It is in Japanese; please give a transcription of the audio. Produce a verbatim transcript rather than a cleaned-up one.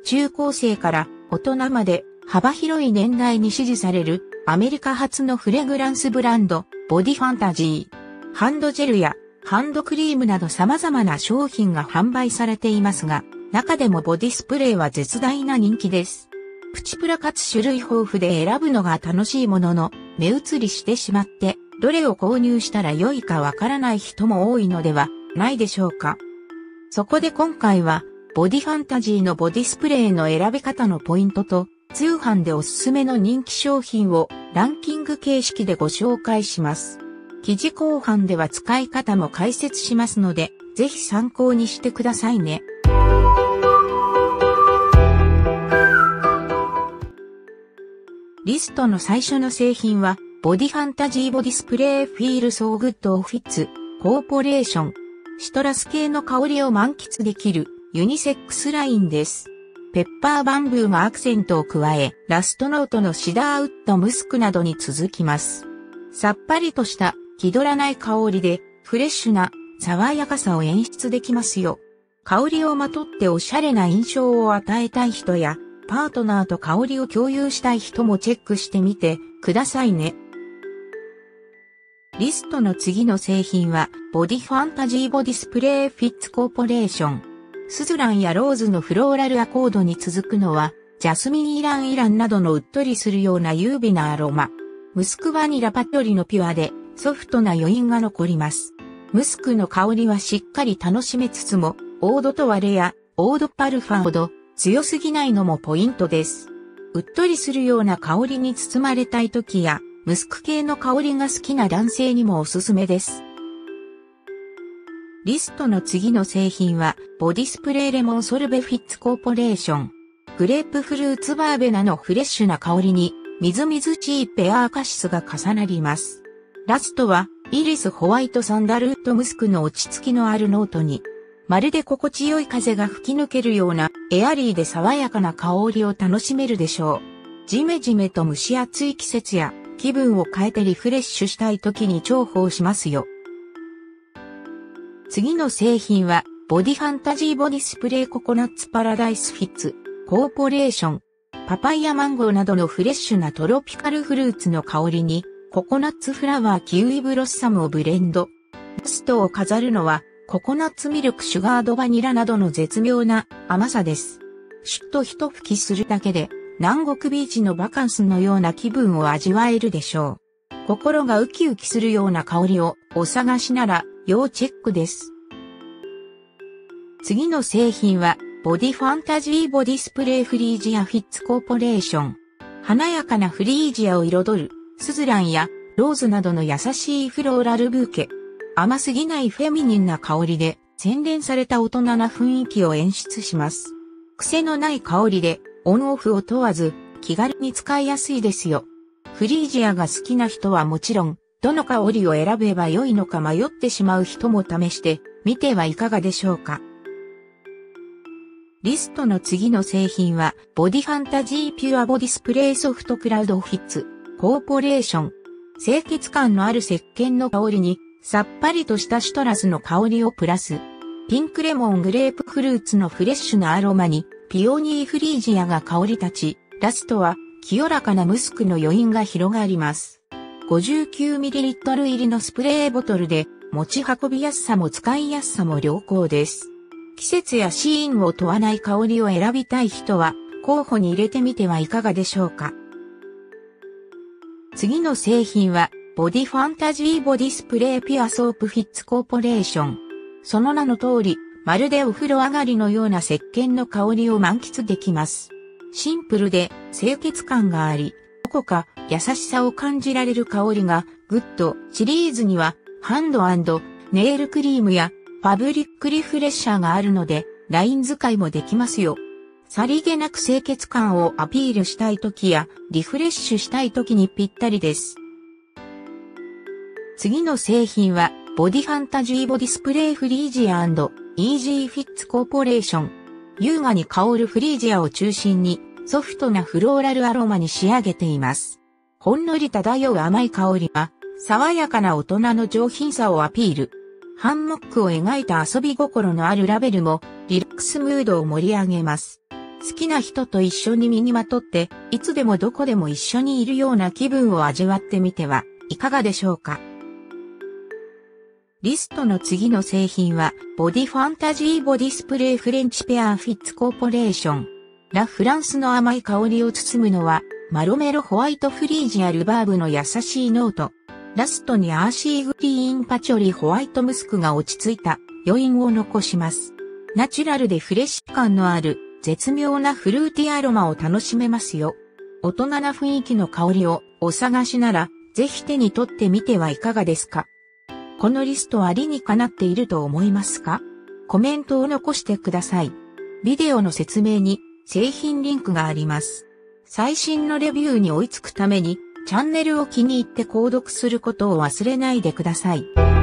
中高生から大人まで幅広い年代に支持されるアメリカ発のフレグランスブランド、ボディファンタジー。ハンドジェルやハンドクリームなど様々な商品が販売されていますが、中でもボディスプレーは絶大な人気です。プチプラかつ種類豊富で選ぶのが楽しいものの、目移りしてしまって、どれを購入したら良いかわからない人も多いのではないでしょうか。そこで今回は、ボディファンタジーのボディスプレーの選び方のポイントと、通販でおすすめの人気商品をランキング形式でご紹介します。記事後半では使い方も解説しますので、ぜひ参考にしてくださいね。リストの最初の製品は、ボディファンタジーボディスプレーフィールソーグッドオフィッツコーポレーション。シトラス系の香りを満喫できるユニセックスラインです。ペッパーバンブーがアクセントを加え、ラストノートのシダーウッドムスクなどに続きます。さっぱりとした気取らない香りで、フレッシュな爽やかさを演出できますよ。香りをまとっておしゃれな印象を与えたい人や、パートナーと香りを共有したい人もチェックしてみてくださいね。リストの次の製品は、ボディファンタジーボディスプレーフィッツコーポレーション。スズランやローズのフローラルアコードに続くのは、ジャスミンイランイランなどのうっとりするような優美なアロマ。ムスクバニラパトリのピュアで、ソフトな余韻が残ります。ムスクの香りはしっかり楽しめつつも、オードトワレやオードパルファンほど強すぎないのもポイントです。うっとりするような香りに包まれたい時や、ムスク系の香りが好きな男性にもおすすめです。リストの次の製品は、ボディスプレーレモンソルベフィッツコーポレーション。グレープフルーツバーベナのフレッシュな香りに、みずみずしいペアーカシスが重なります。ラストは、イリスホワイトサンダルウッドムスクの落ち着きのあるノートに、まるで心地よい風が吹き抜けるような、エアリーで爽やかな香りを楽しめるでしょう。ジメジメと蒸し暑い季節や、気分を変えてリフレッシュしたい時に重宝しますよ。次の製品は、ボディファンタジーボディスプレーココナッツパラダイスフィッツコーポレーション。パパイヤマンゴーなどのフレッシュなトロピカルフルーツの香りに、ココナッツフラワーキウイブロッサムをブレンド。ラストを飾るのは、ココナッツミルクシュガードバニラなどの絶妙な甘さです。シュッと一吹きするだけで、南国ビーチのバカンスのような気分を味わえるでしょう。心がウキウキするような香りをお探しなら要チェックです。次の製品はボディファンタジーボディスプレーフリージアフィッツコーポレーション。華やかなフリージアを彩るスズランやローズなどの優しいフローラルブーケ。甘すぎないフェミニンな香りで洗練された大人な雰囲気を演出します。癖のない香りでオンオフを問わず気軽に使いやすいですよ。フリージアが好きな人はもちろん、どの香りを選べば良いのか迷ってしまう人も試してみてはいかがでしょうか。リストの次の製品は、ボディファンタジーピュアボディスプレーソフトクラウドフィッツコーポレーション。清潔感のある石鹸の香りに、さっぱりとしたシトラスの香りをプラス。ピンクレモングレープフルーツのフレッシュなアロマに、ピオニーフリージアが香り立ち、ラストは清らかなムスクの余韻が広がります。ごじゅうきゅうミリリットル 入りのスプレーボトルで、持ち運びやすさも使いやすさも良好です。季節やシーンを問わない香りを選びたい人は、候補に入れてみてはいかがでしょうか。次の製品は、ボディファンタジーボディスプレーピュアソープフィッツコーポレーション。その名の通り、まるでお風呂上がりのような石鹸の香りを満喫できます。シンプルで清潔感があり、どこか優しさを感じられる香りがグッドシリーズにはハンド&ネイルクリームやファブリックリフレッシャーがあるのでライン使いもできますよ。さりげなく清潔感をアピールしたい時やリフレッシュしたい時にぴったりです。次の製品はボディファンタジーボディスプレーフリージア&イージーフィッツコーポレーション。優雅に香るフリージアを中心にソフトなフローラルアロマに仕上げています。ほんのり漂う甘い香りは爽やかな大人の上品さをアピール。ハンモックを描いた遊び心のあるラベルもリラックスムードを盛り上げます。 好きな人と一緒に身にまとって、いつでもどこでも一緒にいるような気分を味わってみてはいかがでしょうか。リストの次の製品は、ボディファンタジーボディスプレイフレンチペアフィッツコーポレーション。ラ・フランスの甘い香りを包むのは、マロメロホワイトフリージアルバーブの優しいノート。ラストにアーシーグリーンパチョリホワイトムスクが落ち着いた余韻を残します。ナチュラルでフレッシュ感のある絶妙なフルーティーアロマを楽しめますよ。大人な雰囲気の香りをお探しなら、ぜひ手に取ってみてはいかがですか。このリストは理にかなっていると思いますか？コメントを残してください。ビデオの説明に製品リンクがあります。最新のレビューに追いつくためにチャンネルを気に入って購読することを忘れないでください。